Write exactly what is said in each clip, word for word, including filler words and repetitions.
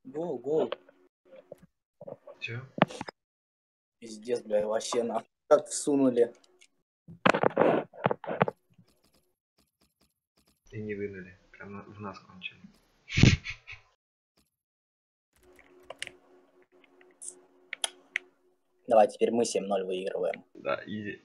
Гол, гол. Че? Пиздец, бля, вообще нахуй. Как всунули. И не вынули. Прям на- в нас кончили. Давай, теперь мы семь ноль выигрываем. Да, изи.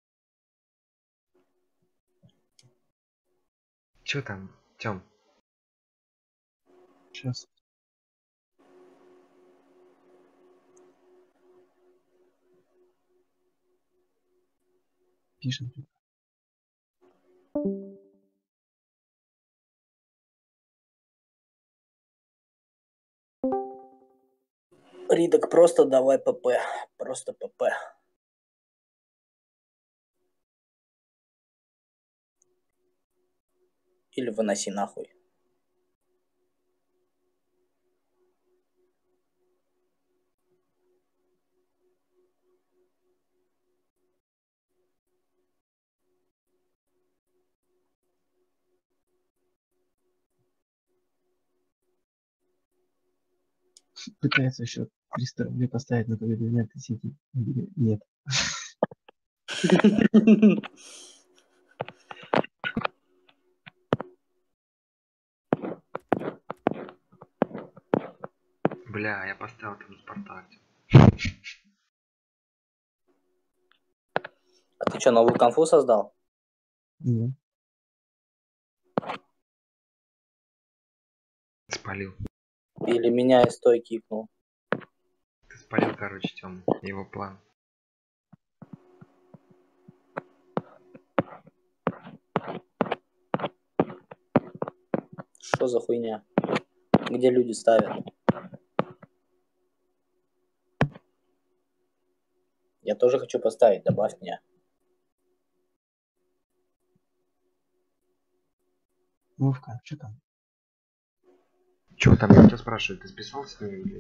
Че там, Тём? Сейчас. Пишем. Ридок, просто давай ПП. Просто ПП. Или выноси нахуй. Пытается еще триста рублей поставить на победу Юнайтед Сити. Нет. Бля, я поставил там Спартак. А ты что, новую конфу создал? Нет. Спалил. Или меня из той кикнул? Ты спалил, короче, Тём. Его план. Что за хуйня? Где люди ставят? Я тоже хочу поставить, добавь меня. Вовка, что там? Чё там, я тебя спрашиваю, ты списался с ним, блядь?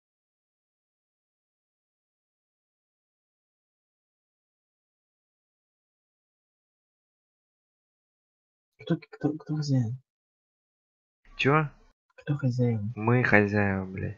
Кто, кто, кто хозяин? Чё? Кто хозяин? Мы хозяева, блядь.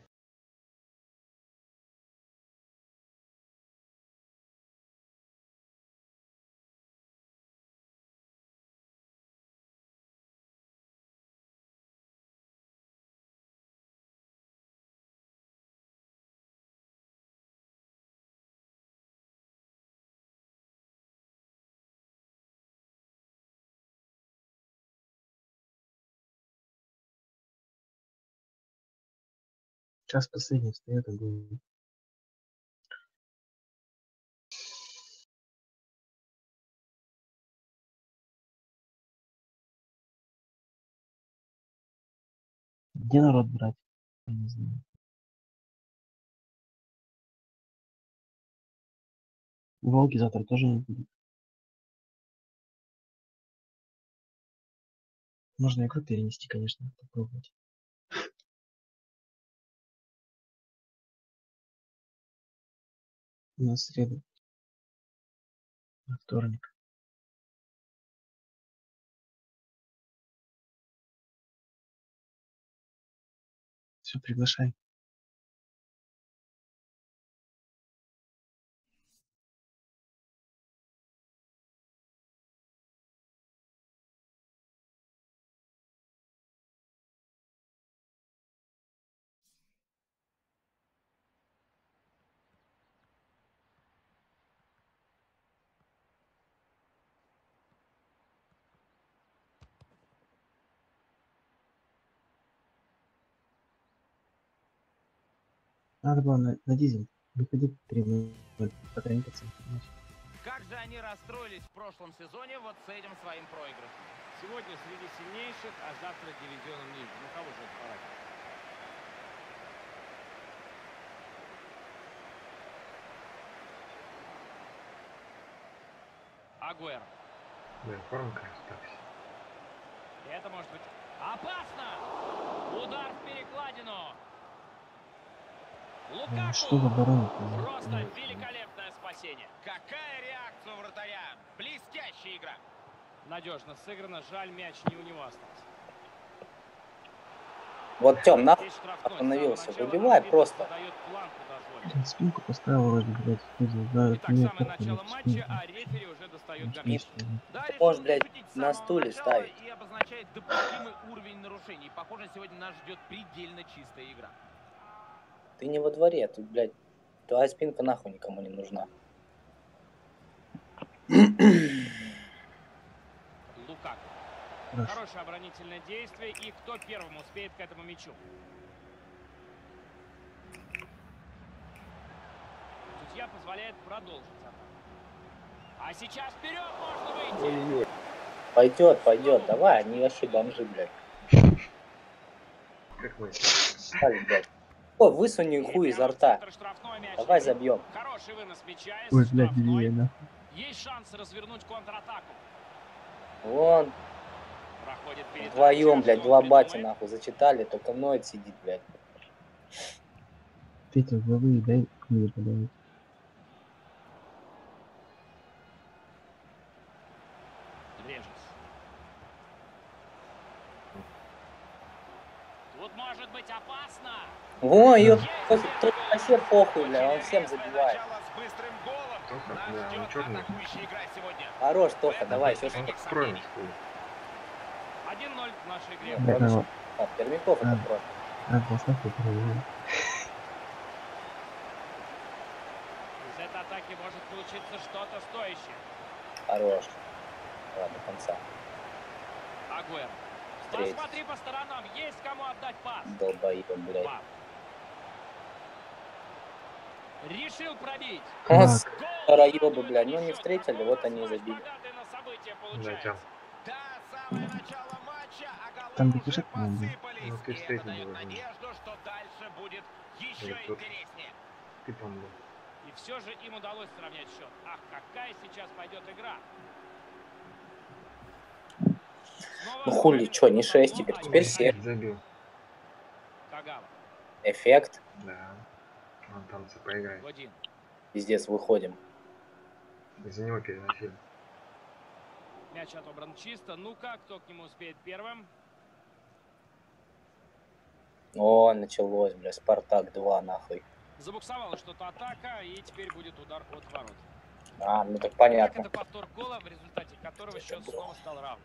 Час последний встает и будет. Где народ брать? Я не знаю. Волки завтра тоже не будут. Можно игру перенести, конечно, попробовать. На среду. На вторник. Все, приглашай. Надо было на, на дизель. Выходи три ноль, потренькаться. Как же они расстроились в прошлом сезоне вот с этим своим проигрышем. Сегодня среди сильнейших, а завтра дивизионом ниже. Ну кого же это порадует? Агуэр. Бля, формка осталась. Это может быть опасно! Удар в перекладину! А, что Лукаку! за баран? Просто великолепное спасение. Какая реакция у вратаря! Блестящая игра! Надежно сыграно. Жаль, мяч не у него остался. Вот, Тём, нахуй Здесь штрафной. остановился. С самого начала Выбивай арбитр просто. задает планку дозволить. Блин, спинку поставил вроде, блядь, хуй знает, Итак, мне самое похуй начало на матча, спинку. а рефери уже достает Может, гарнир. есть, блядь. Да, Ты решил можешь, блядь, защитить с на самого стуле начала ставить. и обозначает допустимый уровень нарушений. Похоже, сегодня нас ждет предельно чистая игра. Ты не во дворе, тут, блядь, твоя спинка нахуй никому не нужна. Лукаку. Хорошо. Хорошее оборонительное действие. И кто первым успеет к этому мячу? Судья позволяет продолжить атаку. А сейчас вперед можно выйти. Ой-ой. Пойдет, пойдет, давай, они вообще бомжи, блядь. Как мы? Стали, блядь. О, высуни хуй изо рта. Штрафной мяч. Давай забьем. Хороший вынос мяча из Ой, блядь, штрафной. бери, нахуй. Есть шанс развернуть контратаку. Вон, Проходит передача. вдвоем, блядь, Что два он бати придумает? нахуй зачитали, только Ноет сидит, блядь. Петя, головы дай мне подавать. Режес. Тут может быть опасно. Во, ее Есть тут первый гол. вообще похуй, бля, он Очень всем интересное забивает. начало с быстрым голом. Тоха, Нас да, он ждет черный. атакующая игра сегодня. Хорош, Тоха, этом давай, нет еще что. Он никаких встроен, сомнений. что ли? один ноль в нашей игре. Нет, Блядь, кроме ну, ш- а, Пермяков это А. против. а, поставь это, блядь. Из этой атаки может получиться что-то стоящее. Хорош. Давай, до конца. Агуэр. Встретить. Посмотри по сторонам. Есть кому отдать пас. Долбоеб, блядь. Бам. Решил пробить. Он Как? с Гол второёбы, радует блядь, ну они не счет. встретили, Какой вот у нас они и матч забили. богатый на события Да, получается. Тём. Да, самое начало матча, а голы Там уже допиши, по-моему. посыпались. Ну, ты И это встретил дает бы, да. надежду, что дальше будет еще Или кто-то. интереснее. Ты, по-моему. И все же им удалось сравнять счет. Ах, какая сейчас пойдет игра. Снова Ну хули, равенство чё, не по шесть табло, теперь, один теперь один. семь. Забил. Кагава. Эффект. Да. Он там поиграет. Годин. Пиздец, выходим. За него переносили. Мяч отобран чисто. Ну-ка, кто к нему успеет первым? О, началось, бля, Спартак два, нахуй. Забуксовала что-то атака, и теперь будет удар от ворот. А, ну так Итак, понятно. это повтор гола, в результате которого счет снова стал равным.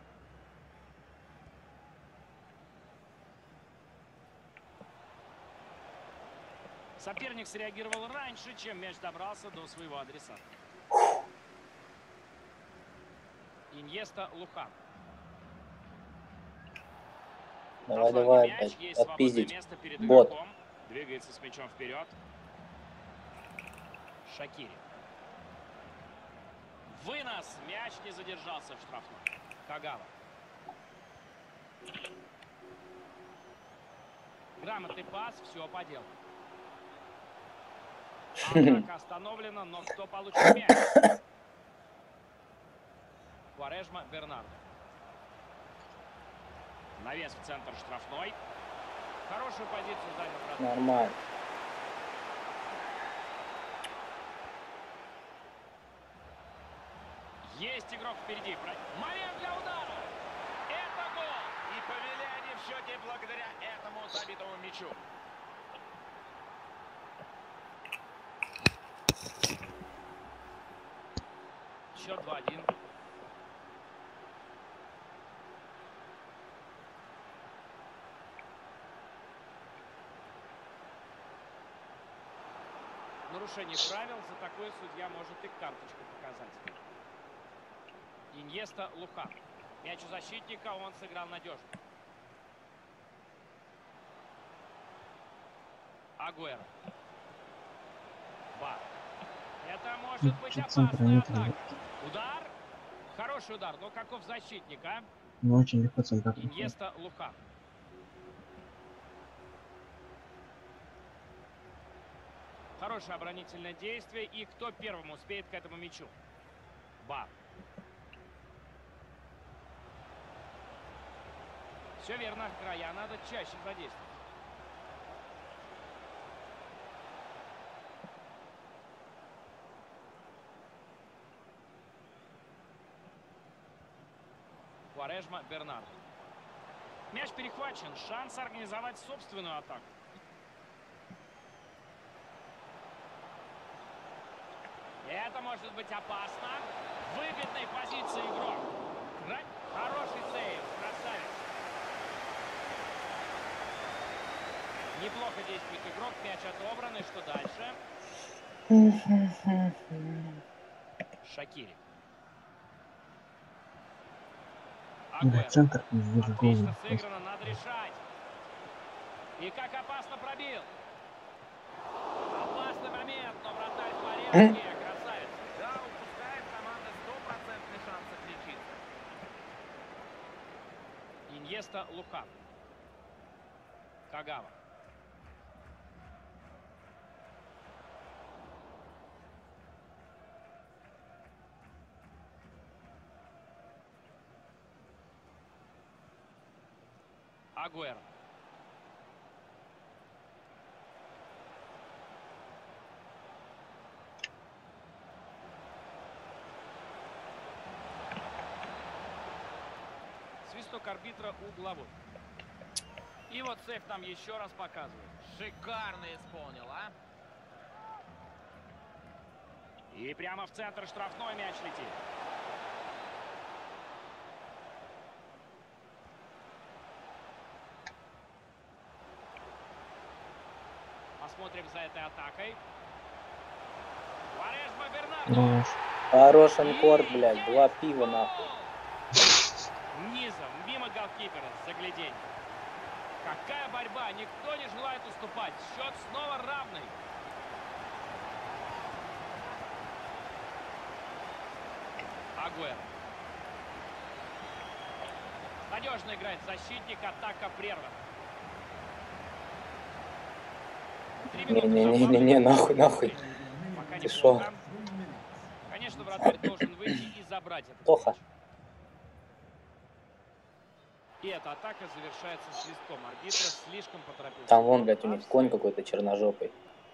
Соперник среагировал раньше, чем мяч добрался до своего адресата. Иньеста, Лухан. Давай, На фланге давай, мяч, блядь, есть свободное отпиздить. место перед Бот. игроком. Двигается с мячом вперед. Шакири. Вынос. Мяч не задержался в штрафной. Кагава. Грамотный пас, все по делу. Атака остановлена, но кто получит мяч? Кварежма, Бернардо. Навес в центр штрафной. Хорошую позицию занял вратарь. Нормально. Есть игрок впереди. Момент для удара. Это гол. И повели они в счете благодаря этому забитому мячу. Счет два один. Нарушение правил. За такое судья может и карточку показать. Иньеста, Лухан. Мяч у защитника, он сыграл надежно. Агуэро. Бар. Это может быть Чуть опасная центра нет, атака. блядь. Удар. Хороший удар, но каков защитник, а? Ну, очень легко центр. Иньеста, Лухан. Хорошее оборонительное действие. И кто первым успеет к этому мячу? Бар. Все верно. Края надо чаще задействовать. Кварежма, Бернардо. Мяч перехвачен. Шанс организовать собственную атаку. Это может быть опасно. В выгодной позиции игрок. Хороший сейв. Красавец. Неплохо действует игрок. Мяч отобран. И что дальше? Шакири. Да, центр пиздец голый. Отлично сыграно. Надо решать. И как опасно пробил. Опасный момент. Но вратарь в порядке. Красавец. Да, упускает команда стопроцентный шанс отличиться. Иньеста, Лухан. Кагава. Агуэро. Свисток арбитра угловой. И вот сейф там еще раз показывает. Шикарно исполнил, а? И прямо в центр штрафной мяч летит. Посмотрим за этой атакой. Кварежма, Бернардо. Хорош анкор, блядь. Два пива, нахуй. Низом, мимо голкипера, загляденье. Какая борьба, никто не желает уступать. Счет снова равный. Агуэро. Надежно играет защитник, атака прервана. Не-не-не-не-не, нахуй, нахуй. Пока Ты не шо? плохо. Конечно, вратарь должен выйти и забрать этот Плохо. мяч. И эта атака завершается свистком. Арбитр слишком поторопился. Там вон, блядь, у них конь какой-то черножопый.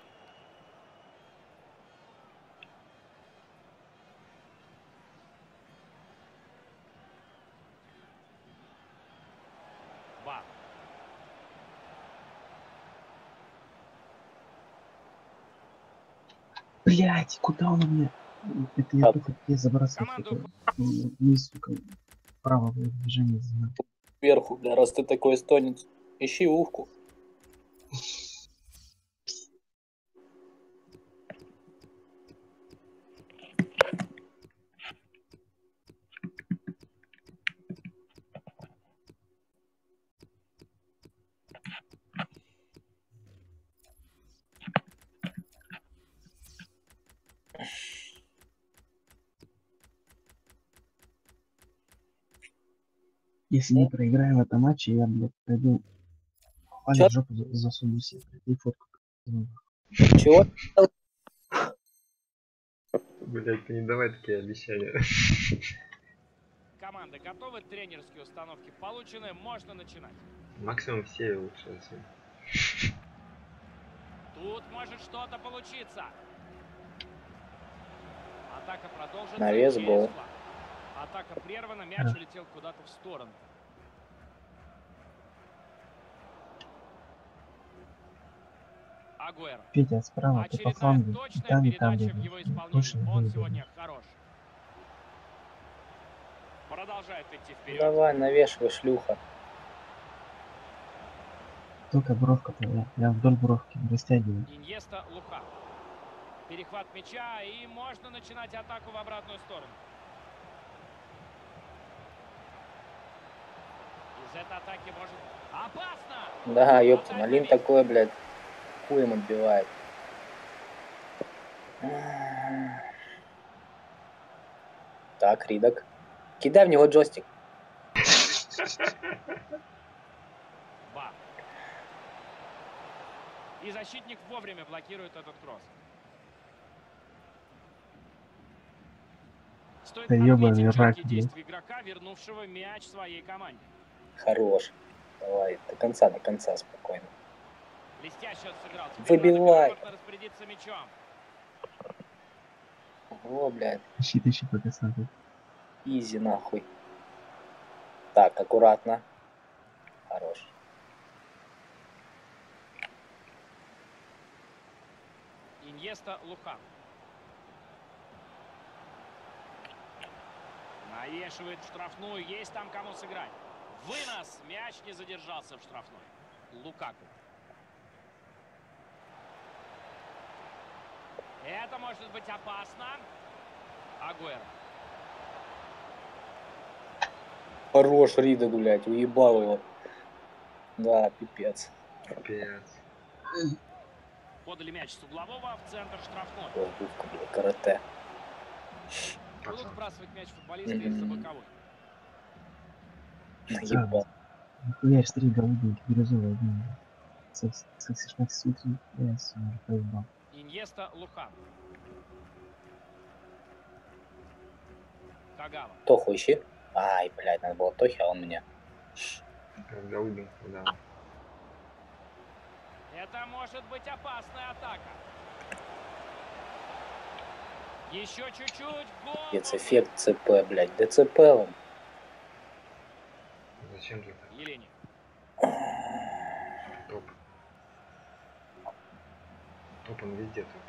Бар. Блять, куда он у меня? Это я Так. только я забрался. Команду Вниз, сука. Право, блядь, движение знаю. Сверху, бля, раз ты такой эстонец. Ищи ухку. Если не проиграем в этом матче, я, блядь, пойду палец Чё? в жопу за- засуну себе, блядь, и фотку. Чего? Блять, ты не давай такие обещания. Команда готовы, тренерские установки получены, можно начинать. Максимум все лучше отсюда. Тут может что-то получиться. Атака продолжится. Навес, через гол. фланг. Атака прервана, мяч Ага. улетел куда-то в сторону. Агуэро. Петя, справа, ты по Очередная флангу. точная Там и там, передача в блядь, его точно исполнении. Он выиграл. сегодня хорош. Продолжает идти вперед. Давай, навешивай, шлюха. Только бровка-то, я, я вдоль бровки растягиваю. Иньеста, Лухан. Перехват мяча, и можно начинать атаку в обратную сторону. Из этой атаки может... Опасно! Да, ёпта, Вратарь Малин на месте. такое, блядь, хуем отбивает. Так, Ридок. Кидай в него джойстик. Бар. И защитник вовремя блокирует этот кросс. Стоит Да отметить ёбаный четкие рак, блядь. действия игрока, вернувшего мяч своей команде. Хорош. Давай, до конца, до конца, спокойно. Блестяще сыграл. Теперь Выбивай. надо грамотно распорядиться мячом. О, блядь, Ищи, ищи, пока смотри. изи нахуй. Так, аккуратно. Хорош. Иньеста, Лухан. Навешивает в штрафную. Есть там кому сыграть. Вынос. Мяч не задержался в штрафной. Лукаку. Это может быть опасно. Агуэро. Хорош, Рида, блядь, уебал его. Да, пипец. Капец. Подали мяч с углового в центр штрафной. Ой, губка, блядь, карате. Будут Пацан. сбрасывать мяч футболисты из-за боковой. Наебал. Нихуя, ж три голубеньких бирюзовые одни. Секси шмакси сути, я уже поебал. Иньеста, Лухан. Кагава. Тоху ищи. Ай, блядь, надо было Тохи, а он меня. Голубенький, да. Это может быть опасная атака. Еще чуть-чуть. Гол. Спецэффект ЦП, блядь. ДЦП он. Зачем же так? Елене. Топ. Топ, он везде топ.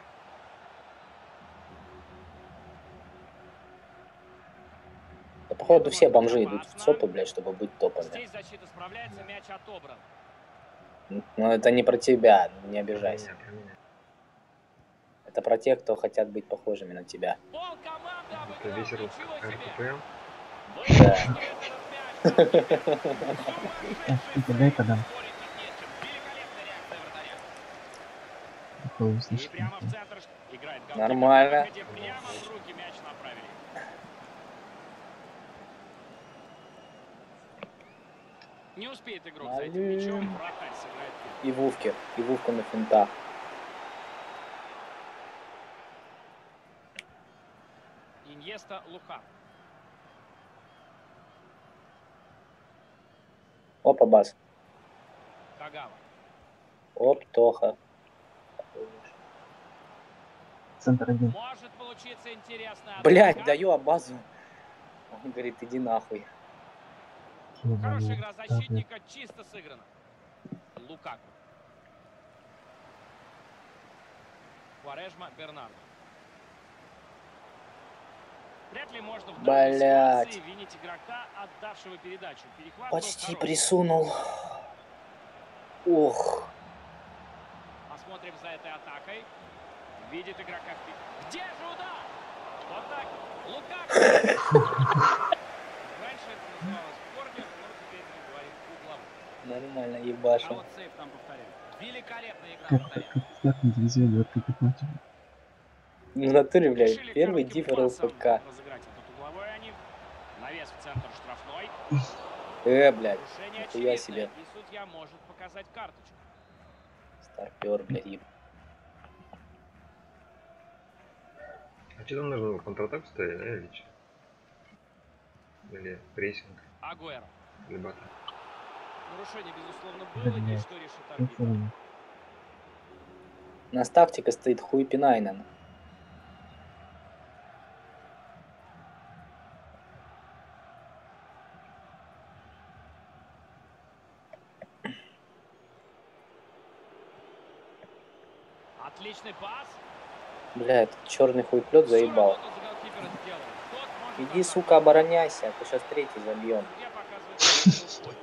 Да, походу, все бомжи идут в ЦОПы, блядь, чтобы быть топами. Здесь защита справляется, мяч отобран. Но это не про тебя, не Про обижайся. меня, про меня. Это про тех, кто хотят быть похожими на тебя. Пол команды Это обыграл. весь русский Ничего себе. РПП. Да. Тихо, дай подам. Такое И услышать. прямо в центр играет голкипер. Нормально. На выходе прямо в руки мяч направили. Не успеет игрок за этим мячом, вратарь сыграет первый. И Вувки. И Вувка на финтах. Иньеста, Лухан. Опа, бас. Кагава. Оп, Тоха. Центр один. Может получиться интересная Блять, атака. даю Абазу. Он говорит, иди нахуй. Хорошая игра защитника, чисто сыграна. Лукаку. Кварежма, Бернардо. Вряд ли можно в данной Блядь. ситуации винить игрока, отдавшего передачу. Перехват Почти был хороший. присунул. Ох. Посмотрим за этой атакой. Видит игрока в... Где же удар? Вот так. Лукаку. Раньше это называлось корнер, но теперь мы говорим угловой. Нормально А ебашу. вот сейф там повторяем. Великолепная игра Как, вратаря. как, как не везет, как это матч. В натуре, блядь, Решили первый коротким диффер пасом ЛФК. разыграть этот угловой они. Навес в центр штрафной. Э, блядь, Нарушение нихуя очевидное, себе. и судья может показать карточку. Старпер, блядь, еб. А что там нужно контратаку ставить, да, или что? Или прессинг, Агуэро. или батл? Нарушение, безусловно, было. И Блядь. что решит арбитр? Прикольно. У нас тактика стоит хуй Пинайнен. Отличный пас. Бля, этот черный хуйплет Всю заебал. работу за голкипера сделал. Тот может Иди, забрать. сука, обороняйся, а то сейчас третий забьем. Судья показывает красную рукой.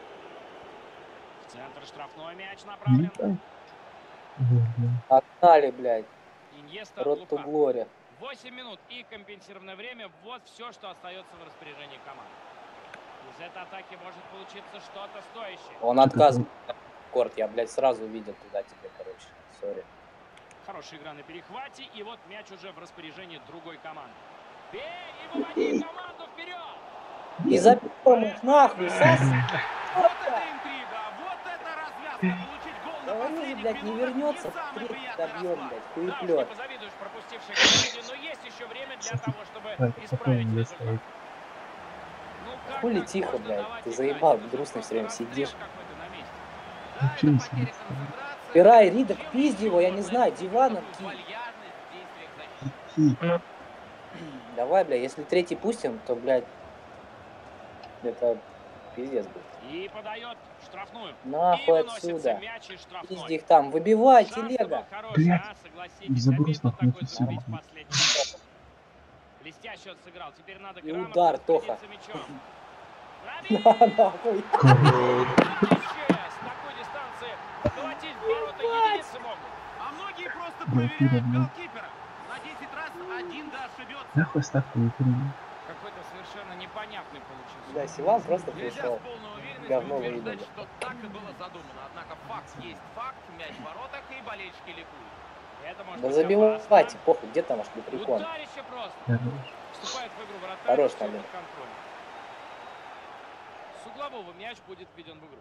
В центр штрафной мяч направлен. Ну, да. Отдали, блядь. Иньеста, Рот ту Лука. Глори. восемь минут и компенсированное время. Вот все, что остается в распоряжении команды. Из этой атаки может получиться что-то стоящее. Он отказывает. Корт, я, блядь, сразу увидел туда тебе, короче. Сори. Хорошая игра на перехвате. И вот мяч уже в распоряжении другой команды. Бей и выводи команду вперед! И забьем их нахуй, сас. Вот это интрига, вот это развязка. Получить гол на Говорю же, последних блядь, не минутах вернется, не самый третий приятный добьем, расклад. блядь, Да уж, не хуеплет. позавидуешь пропустившей команде, но есть еще время для того, чтобы Ой, исправить спокойно, не результат. стоит. Ну, как Хули так тихо, можно блядь, давать ты играть? заебал, Это же грустно просто всё время расстрел сидишь. какой-то на месте. Да, это Чё потеря сидеть? концентрации. Пирай, Ридок, Чем пизди еще его, я не можно знаю, объяснить диваном такую кинь. вальяжность в действиях защиты? Хи. Давай, блядь, если третий пустим, то, блядь, это Пиздец будет. И подает штрафную. И Нахуй выносится отсюда. мяч из штрафной. Пизди их там, выбивай, Шанс-то был телега. хороший, Блядь, а, согласитесь. не забыл Обидно стопнуть такой всё. забить в последний момент. Блестяще он сыграл. Теперь надо И грамотно удар, Тоха. распорядиться мячом. Забил! На, нахуй. Блестяще! С такой дистанции колотить в ворота единицы могут. А многие просто Блядь, проверяют блядь. голкипера. На десять раз один да ошибется. Нахуй ставку не принял. Какой-то совершенно непонятный получился. Да, Силан просто Нельзя пришел. с полной уверенностью Говно утверждать, выебали. что так и было задумано. Однако факт есть факт, мяч в воротах и болельщики ликуют. Это может Да быть забивайте, опасно. похуй, где там ваш лепрекон? Ударище просто. Хорош. Вступает в игру вратарь. Хорош, всё Талин. под контролем. С углового мяч будет введен в игру.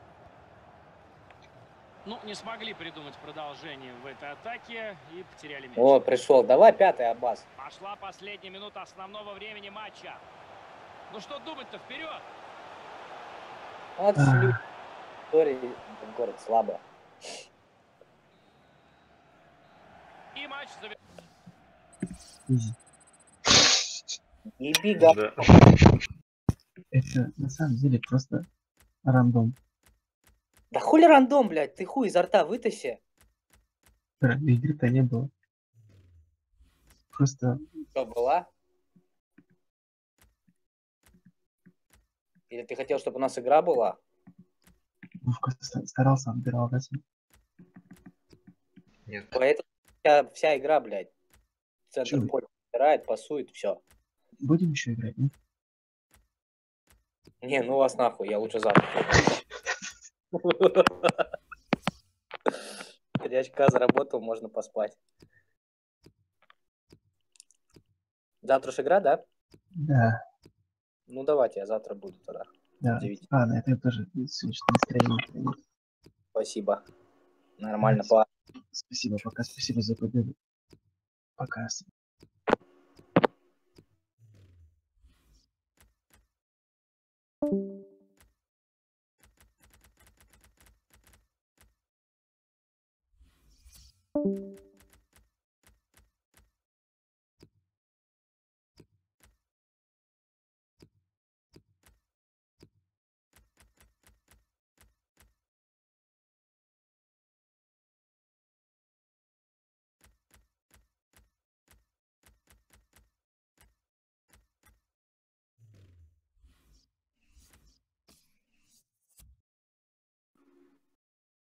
Ну, не смогли придумать продолжение в этой атаке и потеряли мяч. О, пришел. Давай пятый, Аббас. Пошла последняя минута основного времени матча. Ну что думать-то, вперед! Вот шлю. Сори, город слабо. И матч завершен. Изи. Еби, га. Да. Это на самом деле просто рандом. Да хули рандом, блядь, ты хуй изо рта вытащи. Игры-то не было. Просто Что, была? Или ты хотел, чтобы у нас игра была? Вовка ста- старался, отбирал да? Нет. Поэтому вся, вся игра, блядь. Центр Чё? поля собирает, пасует, все. Будем еще играть, нет? Не, ну вас нахуй, я лучше завтра. Три очка заработал, можно поспать. Завтра ж игра, да? Да, Ну давайте, я завтра буду тогда. да. Девять. А, на это я тоже сегодняшнее настроение. нет. Спасибо. Нормально, Yes. па. Спасибо, пока. Спасибо за победу. Пока. Thank you.